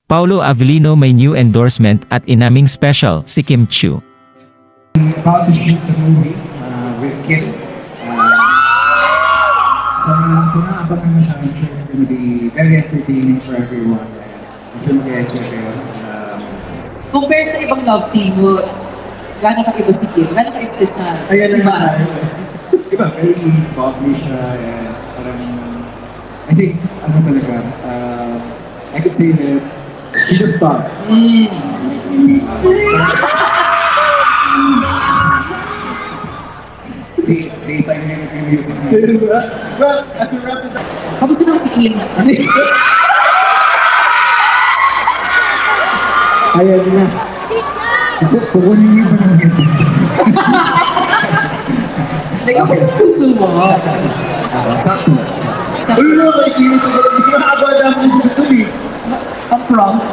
Paolo Avellino may new endorsement at inaming special si Kim Chiu. About to shoot the movie with Kim. So nakaabangan na siya. I'm sure it's gonna be very entertaining for everyone. I'm sure mag-enjoy kayo. Compared sa ibang love team mo, gano'n ka-iba si Kim? Gano'n ka-special? Ayan Diba? Diba, very bubbly siya. And parang, I think, ano talaga, I could say that she's a star. Daytime na yung music niya. Well, as we wrap this up, Kamusta naman si Kim? ayan na. Kukunin niyo ba naman yun? Kamusta ang puso mo? Sakto. Ulo na, may kinis sa galang. Mas makakagawa namin sa ito eh. Ang prompt.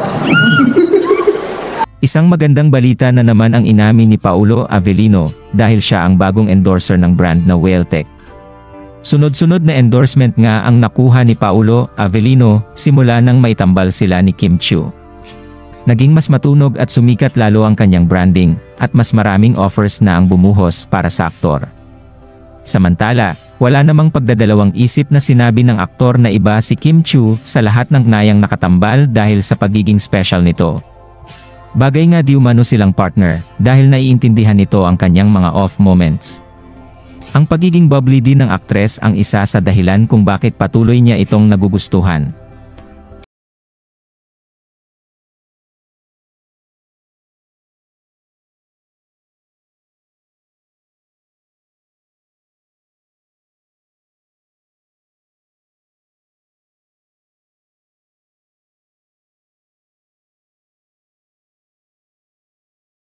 Isang magandang balita na naman ang inamin ni Paolo Avellino dahil siya ang bagong endorser ng brand na Whaltech. Sunod-sunod na endorsement nga ang nakuha ni Paolo Avellino simula nang maitambal sila ni Kim Chiu. Naging mas matunog at sumikat lalo ang kanyang branding at mas maraming offers na ang bumuhos para sa aktor. Samantala, wala namang pagdadalawang isip na sinabi ng aktor na iba si Kim Chiu sa lahat ng nayang nakatambal dahil sa pagiging special nito. Bagay nga di umano silang partner dahil naiintindihan nito ang kanyang mga off moments. Ang pagiging bubbly din ng aktres ang isa sa dahilan kung bakit patuloy niya itong nagugustuhan.